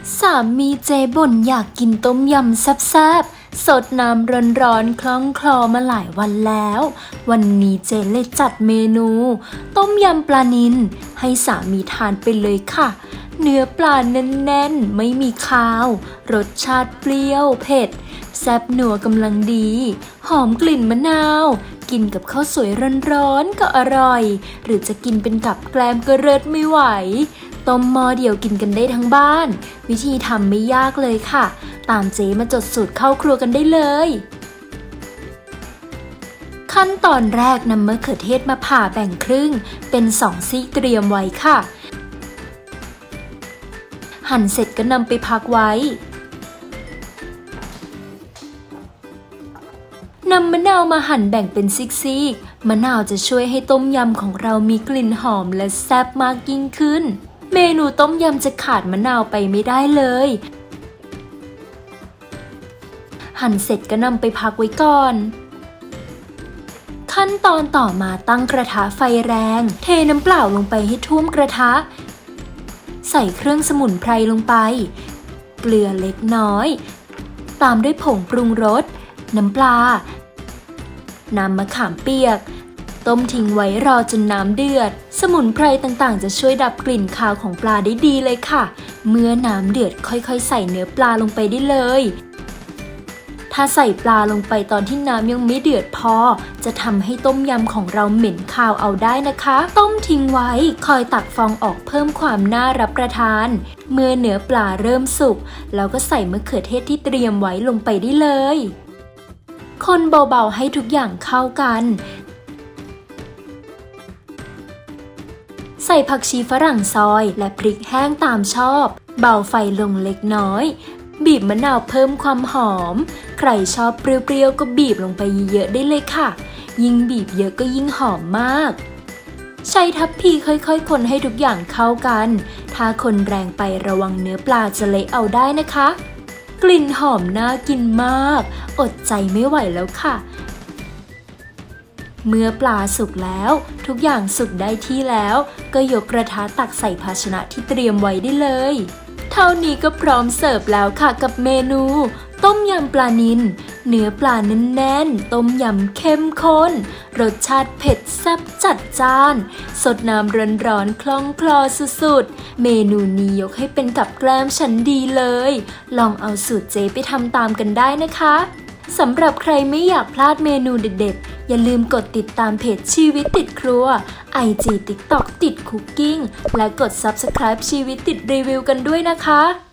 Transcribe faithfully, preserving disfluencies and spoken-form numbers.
สามีเจบ่นอยากกินต้มยำแซ่บๆสดน้ำร้อนๆคล่องคลอมาหลายวันแล้ววันนี้เจเลยจัดเมนูต้มยำปลานิลให้สามีทานไปเลยค่ะเนื้อปลาแน่นๆไม่มีคาวรสชาติเปรี้ยวเผ็ดแซ่บหนัวกำลังดีหอมกลิ่นมะนาวกินกับข้าวสวยร้อนๆก็อร่อยหรือจะกินเป็นกับแกล้มก็เลิศไม่ไหวต้มหม้อเดียวกินกันได้ทั้งบ้านวิธีทำไม่ยากเลยค่ะตามเจ๊มาจดสูตรเข้าครัวกันได้เลยขั้นตอนแรกนำมะเขือเทศมาผ่าแบ่งครึ่งเป็นสองซี่เตรียมไว้ค่ะหั่นเสร็จก็นำไปพักไว้นำมะนาวมาหั่นแบ่งเป็นซีกๆมะนาวจะช่วยให้ต้มยำของเรามีกลิ่นหอมและแซ่บมากยิ่งขึ้นเมนูต้มยำจะขาดมะนาวไปไม่ได้เลยหั่นเสร็จก็นำไปพักไว้ก่อนขั้นตอนต่อมาตั้งกระทะไฟแรงเทน้ำเปล่าลงไปให้ท่วมกระทะใส่เครื่องสมุนไพรลงไปเกลือเล็กน้อยตามด้วยผงปรุงรสน้ำปลาน้ำมะขามเปียกต้มทิ้งไว้รอจนน้ำเดือดสมุนไพรต่างๆจะช่วยดับกลิ่นคาวของปลาได้ดีเลยค่ะเมื่อน้ำเดือดค่อยๆใส่เนื้อปลาลงไปได้เลยถ้าใส่ปลาลงไปตอนที่น้ำยังไม่เดือดพอจะทำให้ต้มยำของเราเหม็นคาวเอาได้นะคะต้มทิ้งไว้คอยตักฟองออกเพิ่มความน่ารับประทานเมื่อเนื้อปลาเริ่มสุกแล้วก็ใส่มะเขือเทศที่เตรียมไว้ลงไปได้เลยคนเบาๆให้ทุกอย่างเข้ากันใส่ผักชีฝรั่งซอยและพริกแห้งตามชอบเบาไฟลงเล็กน้อยบีบมะนาวเพิ่มความหอมใครชอบเปรี้ยวๆก็บีบลงไปเยอะๆได้เลยค่ะยิ่งบีบเยอะก็ยิ่งหอมมากใช้ทัพพีค่อยๆคนให้ทุกอย่างเข้ากันถ้าคนแรงไประวังเนื้อปลาจะเละเอาได้นะคะกลิ่นหอมน่ากินมากอดใจไม่ไหวแล้วค่ะเมื่อปลาสุกแล้วทุกอย่างสุกได้ที่แล้วก็ยกกระทะตักใส่ภาชนะที่เตรียมไว้ได้เลยเท่านี้ก็พร้อมเสิร์ฟแล้วค่ะกับเมนูต้มยำปลานิลเนื้อปลาแน่นๆต้มยำเข้มข้นรสชาติเผ็ดแซ่บจัดจ้านสดน้ำร้อนๆคล่องคลอสุดๆเมนูนี้ยกให้เป็นกับแกล้มชั้นดีเลยลองเอาสูตรเจ๊ไปทำตามกันได้นะคะสำหรับใครไม่อยากพลาดเมนูเด็ดๆอย่าลืมกดติดตามเพจชีวิตติดครัว ไอ จี ติ๊กต็อก ติดคุกกิ้งและกด ซับสไครบ์ ชีวิตติดรีวิวกันด้วยนะคะ